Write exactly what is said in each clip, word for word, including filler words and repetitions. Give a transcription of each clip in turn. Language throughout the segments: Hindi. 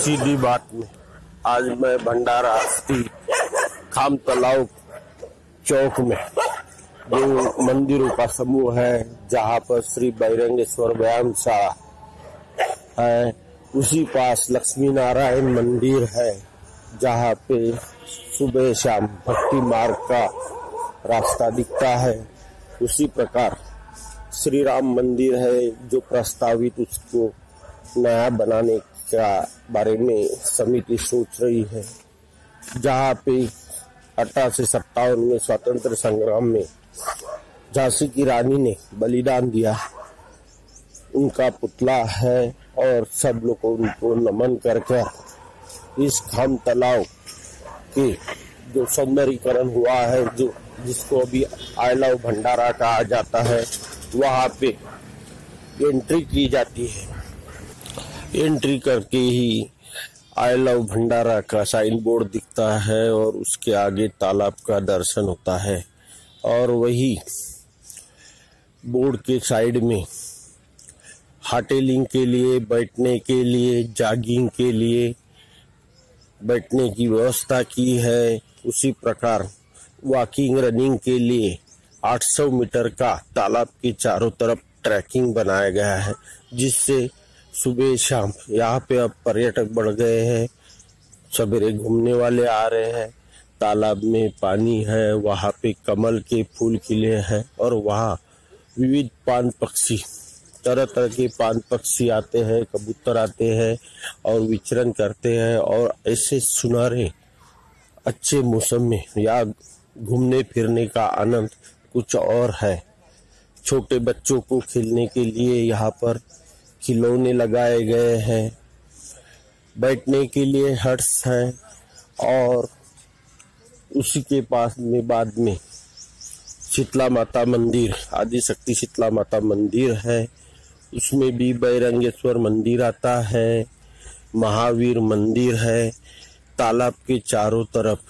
सीधी बात में आज मैं भंडारा अस्थि खाम तालाब चौक में जो मंदिरों का समूह है, जहाँ पर श्री बहिरंगेश्वर व्यायामशाला है, उसी पास लक्ष्मी नारायण मंदिर है, जहाँ पे सुबह शाम भक्ति मार्ग का रास्ता दिखता है। उसी प्रकार श्री राम मंदिर है, जो प्रस्तावित उसको नया बनाने का बारे में समिति सोच रही है, जहाँ पे अठारह सौ सत्तावन में स्वतंत्र संग्राम में झांसी की रानी ने बलिदान दिया, उनका पुतला है और सब लोग उनको नमन करके इस खाम तालाब के जो सौंदर्यीकरण हुआ है, जो जिसको अभी आई लव भंडारा कहा जाता है, वहाँ पे एंट्री की जाती है। एंट्री करके ही आई लव भंडारा का साइन बोर्ड दिखता है और उसके आगे तालाब का दर्शन होता है। और वही बोर्ड के साइड में हाटेलिंग के लिए, बैठने के लिए, जॉगिंग के लिए बैठने की व्यवस्था की है। उसी प्रकार वॉकिंग रनिंग के लिए आठ सौ मीटर का तालाब के चारों तरफ ट्रैकिंग बनाया गया है, जिससे सुबह शाम यहाँ पे अब पर्यटक बढ़ गए हैं, सवेरे घूमने वाले आ रहे हैं। तालाब में पानी है, वहाँ पे कमल के फूल खिले हैं और वहाँ विविध पान पक्षी, तरह तरह के पान पक्षी आते हैं, कबूतर आते हैं और विचरण करते हैं। और ऐसे सुनहरे अच्छे मौसम में यहाँ घूमने फिरने का आनंद कुछ और है। छोटे बच्चों को खेलने के लिए यहाँ पर खिलौने लगाए गए हैं, बैठने के लिए हट्स हैं और उसी के पास में बाद में शीतला माता मंदिर, आदि शक्ति शीतला माता मंदिर है। उसमें भी बहिरंगेश्वर मंदिर आता है, महावीर मंदिर है। तालाब के चारों तरफ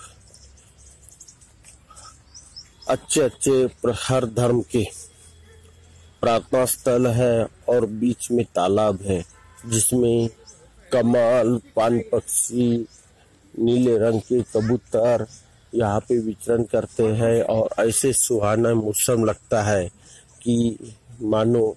अच्छे अच्छे हर धर्म के प्रार्थना स्थल है और बीच में तालाब है, जिसमें कमल, पान पक्षी, नीले रंग के कबूतर यहाँ पे विचरण करते हैं। और ऐसे सुहाना मौसम लगता है कि मानो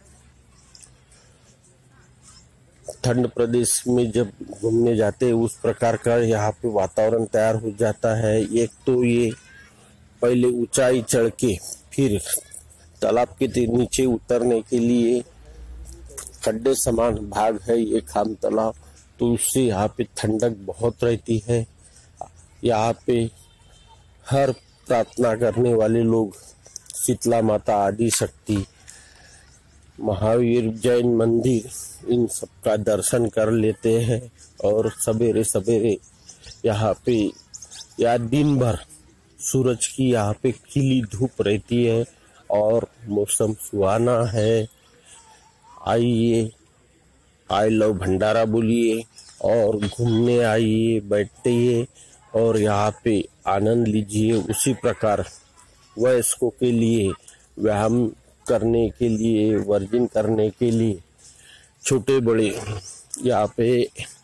ठंड प्रदेश में जब घूमने जाते हैं उस प्रकार का यहाँ पे वातावरण तैयार हो जाता है। एक तो ये पहले ऊंचाई चढ़ के फिर तालाब के नीचे उतरने के लिए खड्डे समान भाग है ये खाम तालाब, तो उससे यहाँ पे ठंडक बहुत रहती है। यहाँ पे हर प्रार्थना करने वाले लोग शीतला माता, आदि शक्ति, महावीर, जैन मंदिर, इन सब का दर्शन कर लेते हैं। और सवेरे सवेरे यहाँ पे या दिन भर सूरज की यहाँ पे खिली धूप रहती है और मौसम सुहाना है। आइए, आई लव भंडारा बोलिए और घूमने आइए, बैठिए और यहाँ पे आनंद लीजिए। उसी प्रकार वयस्कों के लिए, व्यायाम करने के लिए, वर्जिन करने के लिए छोटे बड़े यहाँ पे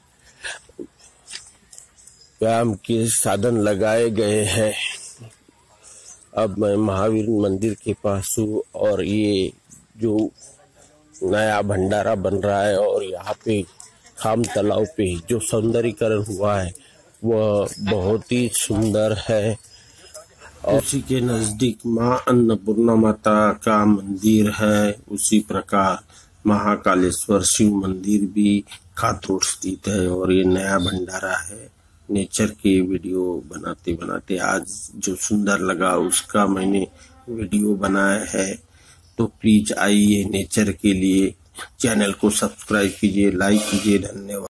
व्यायाम के साधन लगाए गए हैं। अब मैं महावीर मंदिर के पास हूँ और ये जो नया भंडारा बन रहा है और यहाँ पे खाम तालाब पे जो सौंदर्यीकरण हुआ है वह बहुत ही सुंदर है। और उसी के नजदीक माँ अन्नपूर्णा माता का मंदिर है। उसी प्रकार महाकालेश्वर शिव मंदिर भी खातरोड स्थित है। और ये नया भंडारा है। नेचर की वीडियो बनाते बनाते आज जो सुंदर लगा उसका मैंने वीडियो बनाया है। तो प्लीज आइए, नेचर के लिए चैनल को सब्सक्राइब कीजिए, लाइक कीजिए। धन्यवाद।